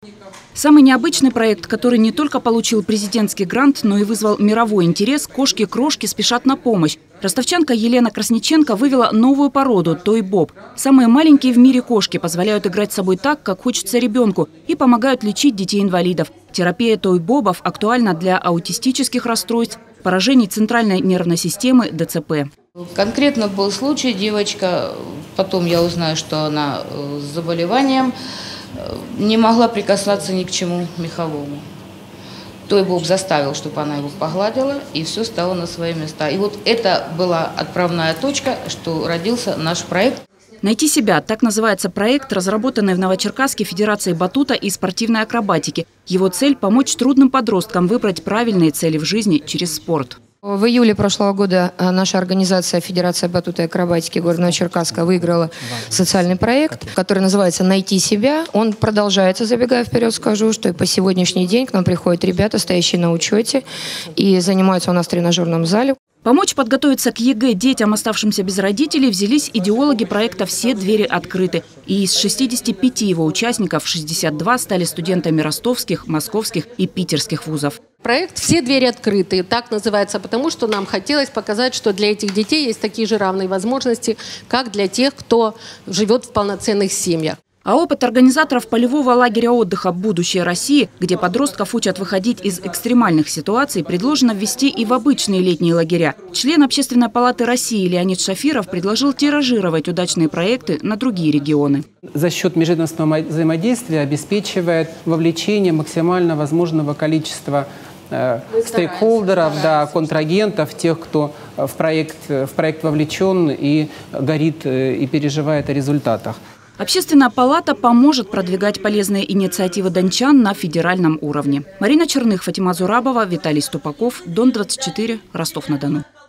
Самый необычный проект, который не только получил президентский грант, но и вызвал мировой интерес – кошки-крошки спешат на помощь. Ростовчанка Елена Красниченко вывела новую породу – той-боб. Самые маленькие в мире кошки позволяют играть с собой так, как хочется ребенку, и помогают лечить детей-инвалидов. Терапия той-бобов актуальна для аутистических расстройств, поражений центральной нервной системы, ДЦП. Конкретно был случай, девочка, потом я узнаю, что она с заболеванием, не могла прикасаться ни к чему меховому. Той-боб заставил, чтобы она его погладила, и все стало на свои места. И вот это была отправная точка, что родился наш проект. «Найти себя» – так называется проект, разработанный в Новочеркасске Федерацией батута и спортивной акробатики. Его цель – помочь трудным подросткам выбрать правильные цели в жизни через спорт. В июле прошлого года наша организация Федерация батута и акробатики города Новочеркасска выиграла социальный проект, который называется «Найти себя». Он продолжается, забегая вперед, скажу, что и по сегодняшний день к нам приходят ребята, стоящие на учете, и занимаются у нас в тренажерном зале. Помочь подготовиться к ЕГЭ детям, оставшимся без родителей, взялись идеологи проекта «Все двери открыты». И из 65 его участников 62 стали студентами ростовских, московских и питерских вузов. Проект «Все двери открыты» так называется, потому что нам хотелось показать, что для этих детей есть такие же равные возможности, как для тех, кто живет в полноценных семьях. А опыт организаторов полевого лагеря отдыха «Будущее России», где подростков учат выходить из экстремальных ситуаций, предложено ввести и в обычные летние лагеря. Член Общественной палаты России Леонид Шафиров предложил тиражировать удачные проекты на другие регионы. За счет межведомственного взаимодействия обеспечивает вовлечение максимально возможного количества стейкхолдеров, контрагентов, тех, кто в проект вовлечен и горит и переживает о результатах. Общественная палата поможет продвигать полезные инициативы дончан на федеральном уровне. Марина Черных, Фатима Зурабова, Виталий Ступаков, Дон 24, Ростов-на-Дону.